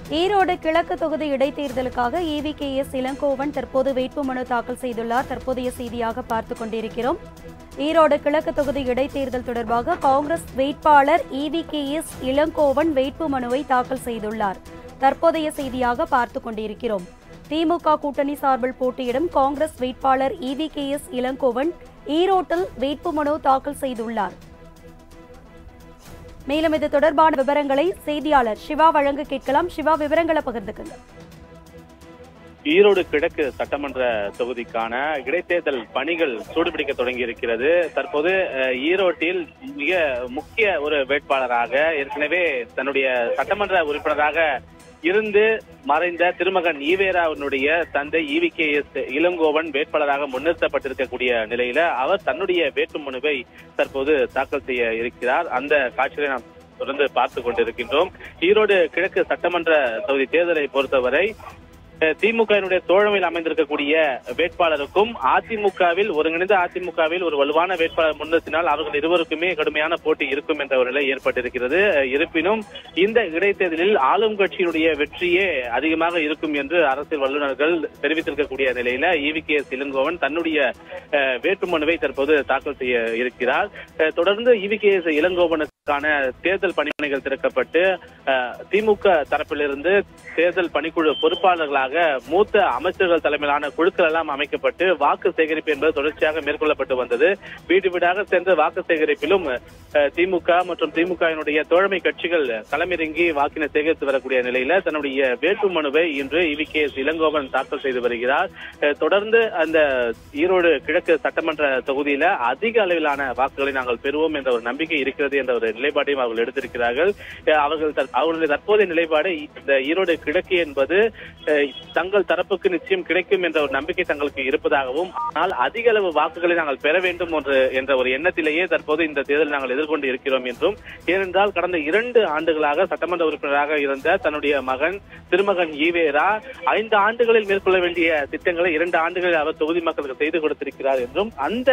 ஈரோடு கிழக்கு தொகுதி இடைத்தேர்தலுக்காக EVKS Elangovan தற்போது வேட்புமனு தாக்கல் செய்துள்ளார். தற்போதைய செய்தியாக பார்த்துக் கொண்டிருக்கிறோம். ஈரோடு கிழக்கு தொகுதி இடைத்தேர்தல் தொடர்பாக காங்கிரஸ் வேட்பாளர் EVKS Elangovan வேட்புமனுவை தாக்கல் செய்துள்ளார். தற்போதைய செய்தியாக பார்த்துக் கொண்டிருக்கிறோம். திமுக கூட்டணி சார்பில் போட்டியிடும் காங்கிரஸ் வேட்பாளர் EVKS Elangovan ஈரோட்டில் வேட்புமனு தாக்கல் செய்துள்ளார். மேலும் இது தொடர்பான விவரங்களை செய்தியாளர் சிவா வழங்க கேட்கலாம். சிவா, விவரங்களை பகிர்ந்துக்குங்க. ஈரோடு கிழக்கு சட்டமன்ற தொகுதிக்கான இடைத்தேர்தல் பணிகள் சூடுபிடிக்க தொடங்கி இருக்கிறது. தற்போது ஈரோட்டில் மிக முக்கிய ஒரு வேட்பாளராக ஏற்கனவே தன்னுடைய சட்டமன்ற உறுப்பினராக இருந்து மறைந்த திருமகன் ஈவேராவினுடைய தந்தை EVKS Elangovan வேட்பாளராக முன்னிறுத்தப்பட்டிருக்கக்கூடிய நிலையில அவர் தன்னுடைய வேட்புமனுவை தற்போது தாக்கல் செய்ய இருக்கிறார். அந்த காட்சிகளை நாம் தொடர்ந்து பார்த்துக் கொண்டிருக்கின்றோம். ஈரோடு கிழக்கு சட்டமன்ற தொகுதி தேர்தலை பொறுத்தவரை திமுகவினுடைய தோழமையில் அமைந்திருக்கக்கூடிய வேட்பாளருக்கும் அதிமுகவில் ஒருங்கிணைந்த அதிமுகவில் ஒரு வலுவான வேட்பாளர் முன்னிறுத்தினால் அவர்கள் இருவருக்குமே கடுமையான போட்டி இருக்கும் என்ற ஒரு நிலை ஏற்பட்டிருக்கிறது. இருப்பினும் இந்த இடைத்தேர்தலில் ஆளும் கட்சியினுடைய வெற்றியே அதிகமாக இருக்கும் என்று அரசியல் வல்லுநர்கள் தெரிவித்திருக்கக்கூடிய நிலையில EVKS Elangovan தன்னுடைய வேட்புமனுவை தற்போது தாக்கல் செய்ய இருக்கிறார். தொடர்ந்து EVKS Elangovanுக்கான தேர்தல் பணிகள் திறக்கப்பட்டு திமுக தரப்பிலிருந்து தேர்தல் பணிக்குழு பொறுப்பாளர்களாக மூத்த அமைச்சர்கள் தலைமையிலான குழுக்கள் எல்லாம் அமைக்கப்பட்டு வாக்கு சேகரிப்பு என்பது தொடர்ச்சியாக மேற்கொள்ளப்பட்டு வந்தது. வீடு வீடாக சென்று வாக்கு சேகரிப்பிலும் திமுக மற்றும் திமுகவினுடைய தோழமை கட்சிகள் களமிறங்கி வாக்கினை சேகரித்து வரக்கூடிய நிலையில தன்னுடைய வேட்புமனுவை இன்று EVKS Elangovan தாக்கல் செய்து வருகிறார். தொடர்ந்து அந்த ஈரோடு கிழக்கு சட்டமன்ற தொகுதியில அதிக அளவிலான வாக்குகளை நாங்கள் பெறுவோம் என்ற ஒரு நம்பிக்கை இருக்கிறது என்ற ஒரு நிலைப்பாட்டையும் அவர்கள் எடுத்திருக்கிறார்கள். அவர்களுடைய தற்போதைய நிலைப்பாடு இந்த ஈரோடு கிழக்கு என்பது தங்கள் தரப்புக்கு நிச்சயம் கிடைக்கும் என்ற ஒரு நம்பிக்கை தங்களுக்கு இருப்பதாகவும், ஆனால் அதிக அளவு வாக்குகளை நாங்கள் பெற வேண்டும் என்ற ஒரு எண்ணத்திலேயே தற்போது இந்த தேர்தல் நாங்கள் எதிர்கொண்டு இருக்கிறோம் என்றும், ஏனென்றால் கடந்த 2 ஆண்டுகளாக சட்டமன்ற உறுப்பினராக இருந்த தன்னுடைய மகன் திருமகன் ஈவேரா 5 ஆண்டுகளில் மேற்கொள்ள வேண்டிய திட்டங்களை 2 ஆண்டுகளில் அவர் தொகுதி மக்களுக்கு செய்து கொடுத்திருக்கிறார் என்றும், அந்த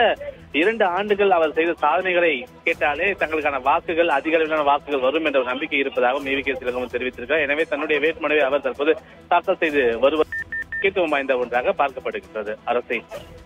2 ஆண்டுகள் அவர் செய்த சாதனைகளை கேட்டாலே தங்களுக்கான வாக்குகள் அதிக அளவிலான வாக்குகள் வரும் என்ற ஒரு நம்பிக்கை இருப்பதாகவும் EVKS Elangovan தெரிவித்திருக்கிறார். எனவே தன்னுடைய வேட்புமனுவை அவர் தற்போது தாக்கல் செய்து வருவது முக்கியத்துவம் வாய்ந்த ஒன்றாக பார்க்கப்படுகின்றது. அரசை